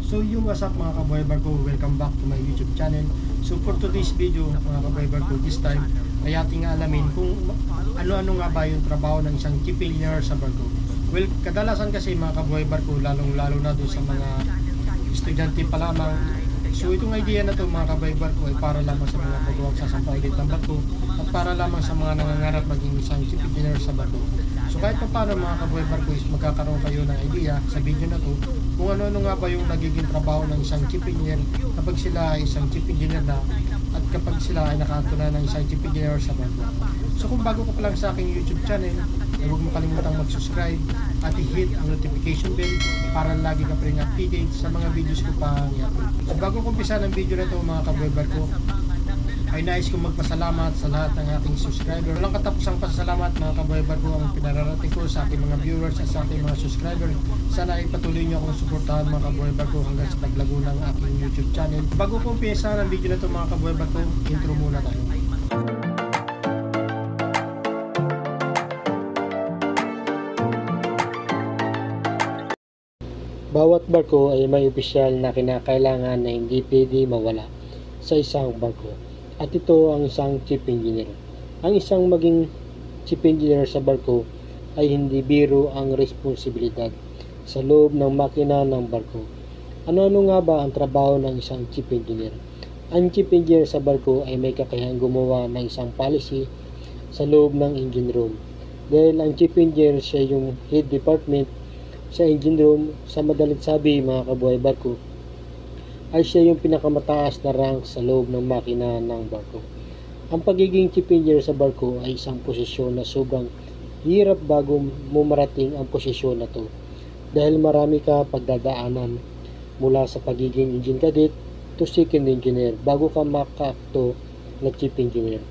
So what's up mga kabuhay barko, welcome back to my YouTube channel. So for today's video mga kabuhay barko, this time ay ating alamin kung ano-ano nga ba yung trabaho ng isang chief engineer sa barko. Well, kadalasan kasi mga kabuhay barko, lalong-lalo na doon sa mga estudyante pa lamang. So itong idea na to mga kabuhay barko ay para lamang sa mga pagawag sa sampailit ng barko at para lamang sa mga nangangarap maging isang chief engineer sa barko. So kahit pa paano mga kabuhay barko is magkakaroon kayo ng idea sa video na to kung ano-ano nga ba yung nagiging trabaho ng isang chief engineer kapag sila ay isang chief engineer na at kapag sila ay nakatunan ng isang chief engineer sa barko. So kung bago ka pa lang sa aking YouTube channel, ay huwag mo kalimutang mag-subscribe at i-hit ang notification bell para lagi ka pa rin updated sa mga videos ko pa i-upload. So bago ko umpisa ng video na to mga kabuhay barko, ay nais kong magpasalamat sa lahat ng ating subscriber. Walang katapusang pasalamat mga kabuhay barko ang pinararating ko sa ating mga viewers at sa ating mga subscriber. Sana ay patuloy niyo akong suportahan mga kabuhay barko hanggang sa paglago ng aking YouTube channel. Bago ko umpisa ng video na to mga kabuhay barko, intro muna tayo. Bawat barko ay may opisyal na kinakailangan na hindi pwede mawala sa isang barko. At ito ang isang chief engineer. Ang isang maging chief engineer sa barko ay hindi biro ang responsibilidad sa loob ng makina ng barko. Ano-ano nga ba ang trabaho ng isang chief engineer? Ang chief engineer sa barko ay may kakayahang gumawa ng isang policy sa loob ng engine room. Dahil ang chief engineer siya yung head department sa engine room, sa madalit sabi mga kabuhay barko, ay siya yung pinakamataas na rank sa loob ng makina ng barko. Ang pagiging chief engineer sa barko ay isang posisyon na sobrang hirap bago mo marating ang posisyon na to. Dahil marami ka pagdadaanan mula sa pagiging engine cadet to second engineer bago ka makaakto na chief engineer.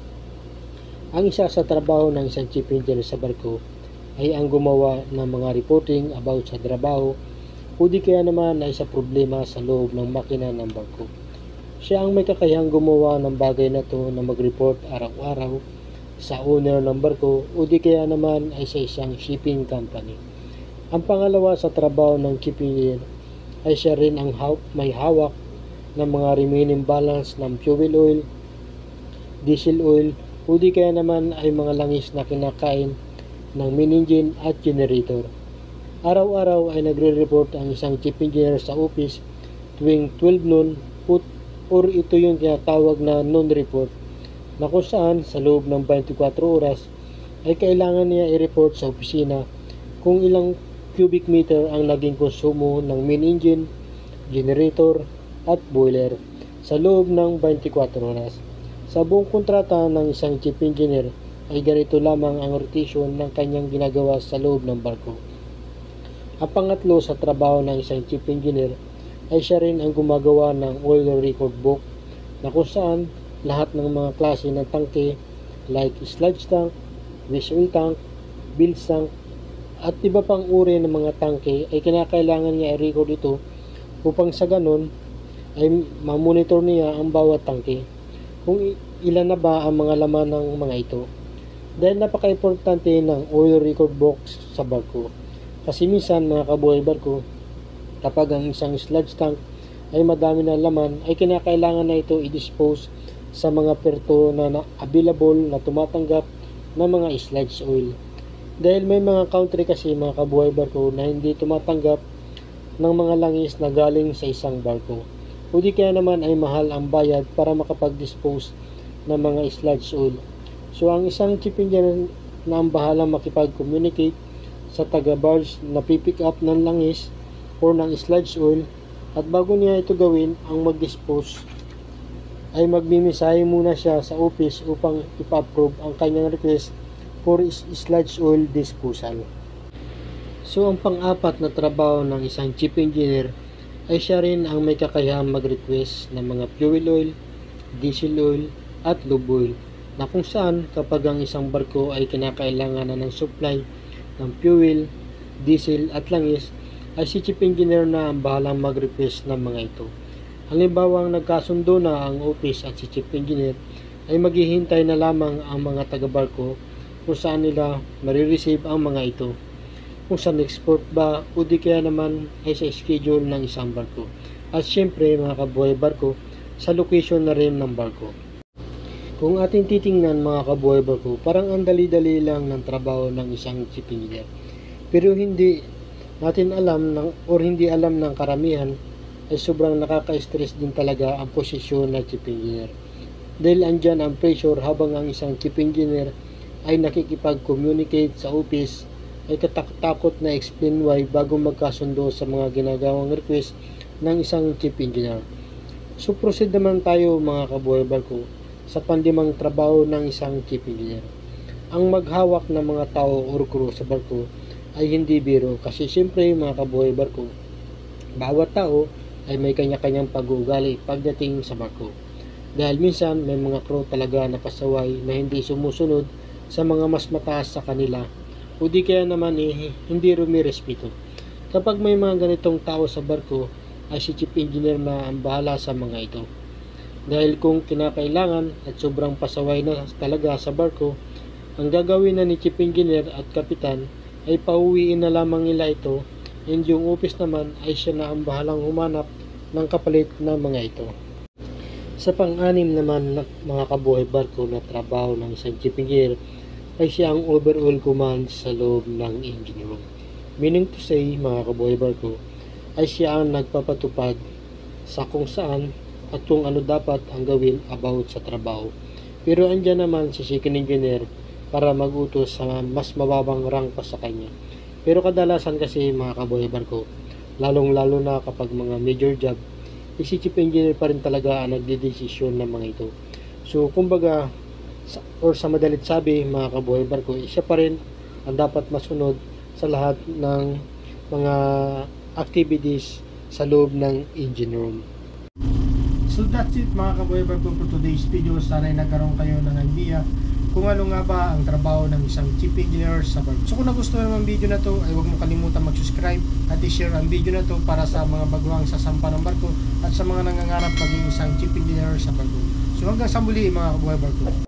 Ang isa sa trabaho ng isang chief engineer sa barko ay ang gumawa ng mga reporting about sa trabaho o di kaya naman ay sa problema sa loob ng makina ng barko. Siya ang may kakayahang gumawa ng bagay na to na mag-report araw-araw sa owner ng barko o di kaya naman ay sa isang shipping company. Ang pangalawa sa trabaho ng chief engineer ay siya rin ang may hawak ng mga remaining balance ng fuel oil, diesel oil o di kaya naman ay mga langis na kinakain ng main engine at generator. Araw-araw ay nagre-report ang isang chief engineer sa office tuwing 12 noon or ito yung tinatawag na non-report na kung saan sa loob ng 24 oras ay kailangan niya i-report sa opisina kung ilang cubic meter ang naging konsumo ng main engine, generator at boiler sa loob ng 24 oras. Sa buong kontrata ng isang chief engineer ay ganito lamang ang rotation ng kanyang ginagawa sa loob ng barko. Ang pangatlo sa trabaho ng isang chief engineer ay siya rin ang gumagawa ng oil record book na kung saan lahat ng mga klase ng tangke like sludge tank, waste oil tank, bilge tank at iba pang uri ng mga tangke ay kinakailangan niya i-record ito upang sa ganon ay mamonitor niya ang bawat tangke kung ilan na ba ang mga laman ng mga ito. Dahil napaka-importante ng oil record box sa barko. Kasi minsan mga kabuhay barko, kapag ang isang sludge tank ay madami na laman, ay kinakailangan na ito i-dispose sa mga perto na available na tumatanggap ng mga sludge oil. Dahil may mga country kasi mga kabuhay barko na hindi tumatanggap ng mga langis na galing sa isang barko. O di kaya naman ay mahal ang bayad para makapag-dispose ng mga sludge oil. So ang isang chief engineer na ang bahalang makipag-communicate sa taga-barge na pipick up ng langis or ng sludge oil at bago niya ito gawin ang mag-dispose ay magmimisahe muna siya sa office upang ipa-approve ang kanyang request for sludge oil disposal. So ang pang-apat na trabaho ng isang chief engineer ay siya rin ang may kakayahang mag-request ng mga fuel oil, diesel oil at lube oil na kung saan kapag ang isang barko ay kinakailangan na ng supply ng fuel, diesel at langis ay si chief engineer na ang bahalang mag-request ng mga ito. Halimbawa nagkasundo na ang office at si chief engineer ay maghihintay na lamang ang mga taga-barko kung saan nila marireceive ang mga ito. kung sa export ba o di kaya naman ay sa schedule ng isang barko. At syempre mga kabuhay barko, sa location na rin ng barko. Kung ating titingnan mga kabuhay barko, parang ang dali-dali lang ng trabaho ng isang chief engineer. Pero hindi natin alam hindi alam ng karamihan ay sobrang nakaka-stress din talaga ang posisyon ng chief engineer. Dahil andyan ang pressure habang ang isang chief engineer ay nakikipag-communicate sa office, ay katakot na explain why bago magkasundo sa mga ginagawang request ng isang chief engineer. So proceed naman tayo mga kabuhay barko sa pandimang trabaho ng isang chief engineer. Ang maghawak ng mga tao o crew sa barko ay hindi biro kasi siyempre mga kabuhay barko, bawat tao ay may kanya-kanyang pag-uugali pagdating sa barko. Dahil minsan may mga crew talaga na pasaway na hindi sumusunod sa mga mas mataas sa kanila o di kaya naman hindi rumirespeto. Kapag may mga ganitong tao sa barko ay si chief engineer na ang bahala sa mga ito. Dahil kung kinakailangan at sobrang pasaway na talaga sa barko, ang gagawin na ni chief engineer at kapitan ay pauwiin na lamang nila ito, and yung office naman ay siya na ang bahalang humanap ng kapalit na mga ito. Sa pang-anim naman na mga kabuhay barko na trabaho ng isang chief engineer ay siya ang overall command sa loob ng engine room. Meaning to say mga kabuhay barko, ay siya ang nagpapatupad sa kung saan at kung ano dapat ang gawin about sa trabaho. Pero andyan naman si second engineer para mag-utos sa mas mababang rank pa sa kanya. Pero kadalasan kasi mga kabuhay barko, lalong-lalo na kapag mga major job, si chief engineer pa rin talaga ang nagdedesisyon ng mga ito. So kumbaga, sa madalit sabi mga kabuhay barko, siya pa rin ang dapat masunod sa lahat ng mga activities sa loob ng engine room. So that's it mga kabuhay barko for today's video. Sana ay nagkaroon kayo ng idea kung ano nga ba ang trabaho ng isang chief engineer sa barko. So kung nagustuhan mo ang video na to, ay huwag mo kalimutan mag-subscribe at i-share ang video na to para sa mga baguhang sasampa ng barko at sa mga nangangarap maging isang chief engineer sa barko. So hanggang sa muli mga kabuhay barko.